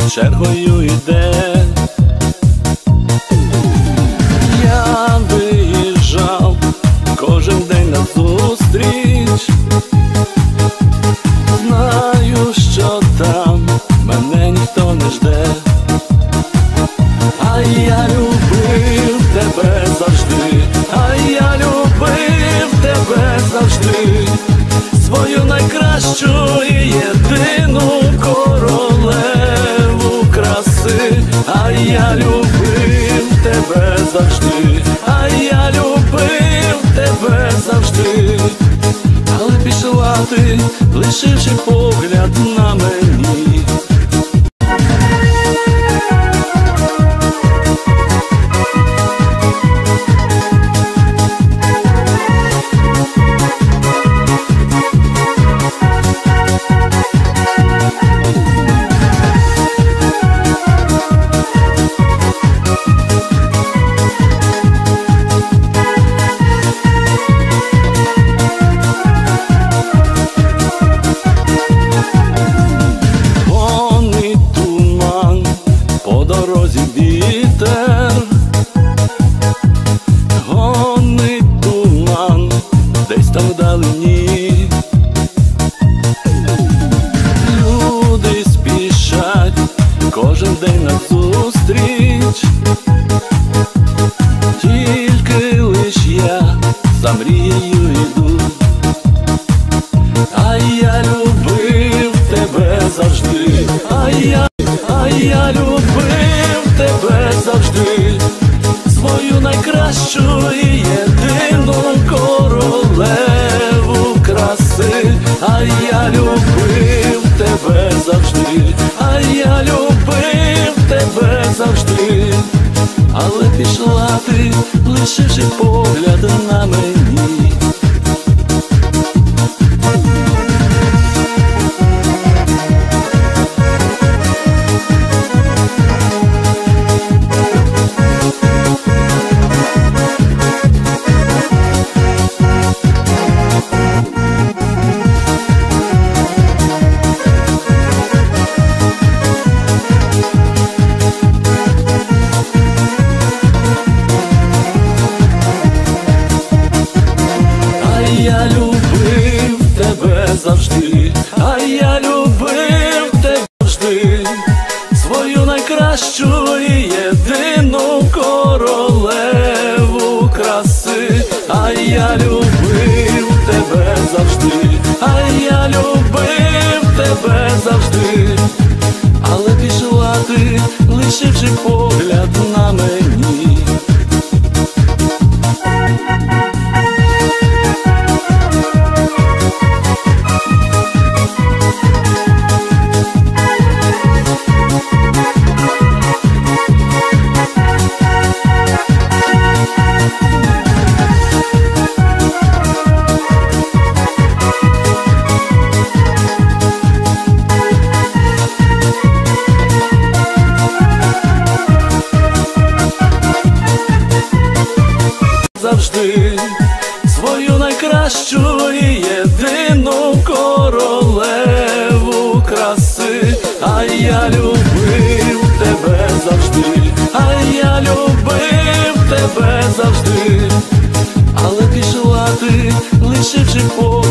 чергою йде. Я виїжджав кожен день на зустріч, знаю, що там мене ніхто не жде. А я любив тебе завжди, а я любив тебе завжди, свою найкращу і єдину королеву краси. А я любив тебе завжди, а я любив тебе завжди, але пішла ти, лишивши погляд на мені. Вітер гонить туман десь там вдалині. Люди спішать кожен день на зустріч, тільки лиш я за мрією йду. А я любив тебе завжди, а я любив тебе завжди, свою найкращу і єдину королеву краси. А я любив тебе завжди, а я любив тебе завжди, але пішла ти, лишивши погляд на мені. Я любив тебе завжди, а я любив тебе завжди, свою найкращу і єдину королеву краси. А я любив тебе завжди, а я любив тебе завжди, але пішла ти, лишивши погляд на мені. Завжди свою найкращу і єдину королеву краси. А я любив тебе завжди, а я любив тебе завжди, але пішла ти, лишивши погляд